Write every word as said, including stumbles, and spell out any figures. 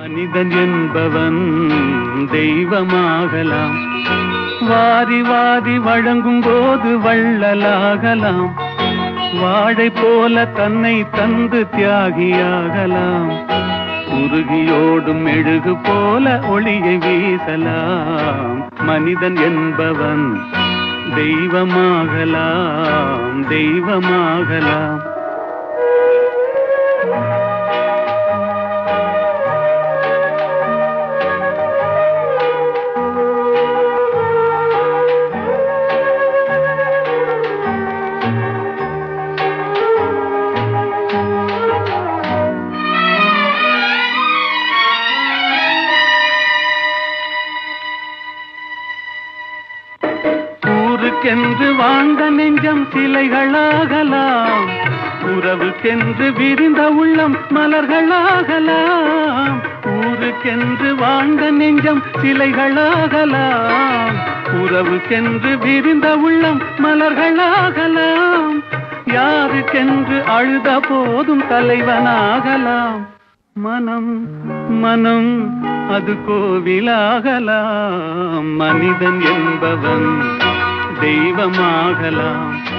மனிதன் என்பவன் தெய்வமாகலாம். வாரி வாரி வழங்கும் போது வள்ளலாகலாம். வாழை போல தன்னை தந்து தியாகியாகலாம். உருகியோடும் மெழுகு போல ஒளியை வீசலாம். மனிதன் என்பவன் தெய்வமாகலாம், தெய்வமாகலாம். ஊருக்கென்று வாழ்ந்த நெஞ்சம் சிலைகளாகலாம். உறவுக்கென்று விரிந்த உள்ளம் மலர்களாகலாம். ஊருக்கென்று வாழ்ந்த நெஞ்சம் சிலைகளாகலாம். உறவுக்கென்று விரிந்த உள்ளம் மலர்களாகலாம். யாருக்கென்று அழுத போதும் தலைவனாகலாம். மனம் மனம் அது கோவிலாகலாம். மனிதன் என்பவன் தெய்வமாகலாம்.